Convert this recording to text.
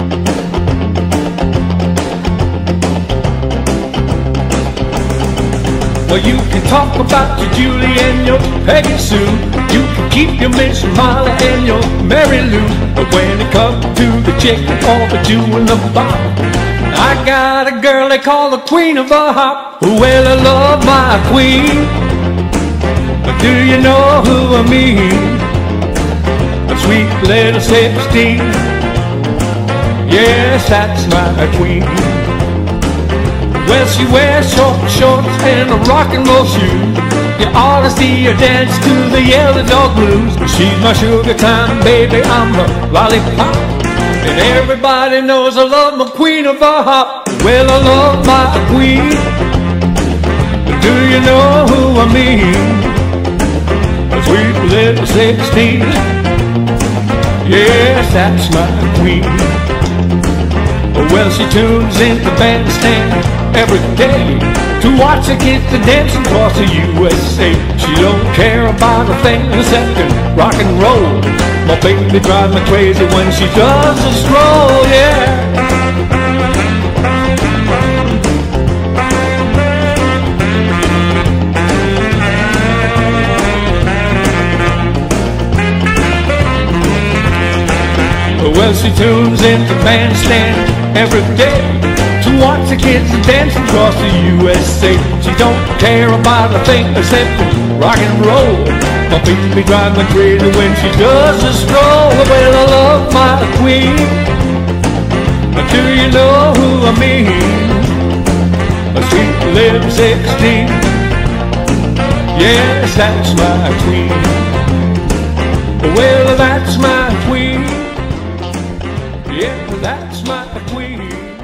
Well, you can talk about your Julie and your Peggy Sue. You can keep your Miss Molly and your Mary Lou. But when it comes to the chicken or the Jew and the Bob, I got a girl they call the Queen of the Hop. Well, I love my queen, but do you know who I mean? A sweet little 16. Yes, that's my queen. Well, she wears short shorts and a rock and roll shoe. You ought to see her dance to the Yellow Dog Blues. She's my sugar time baby, I'm her lollipop. And everybody knows I love my Queen of the Hop. Well, I love my queen, but do you know who I mean? A sweet little 16. Yes, that's my queen. Well, she tunes in the bandstand every day to watch the kids dancing across the USA. She don't care about a thing except rock and roll. My baby drives me crazy when she does a stroll, yeah. Well, she tunes in the bandstand every day to watch the kids dancing across the USA. She don't care about a thing except rock and roll. My baby drives me crazy when she does a stroll. Well, I love my queen, but do you know who I mean? A sweet little 16. Yes, that's my queen. Well, that's my queen. Yeah, that's my queen.